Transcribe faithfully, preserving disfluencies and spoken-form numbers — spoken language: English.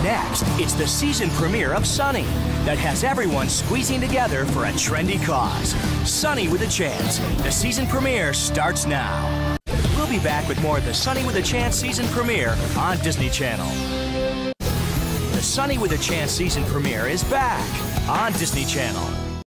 Next, it's the season premiere of Sonny that has everyone squeezing together for a trendy cause. Sonny with a Chance. The season premiere starts now. We'll be back with more of the Sonny with a Chance season premiere on Disney Channel. The Sonny with a Chance season premiere is back on Disney Channel.